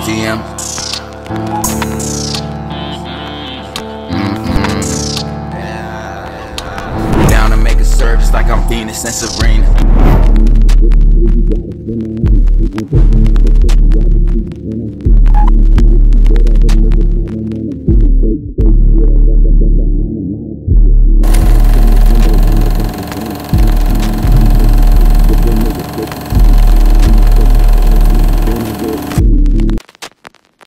TM. Down to make a serve just like I'm Venus and Serena.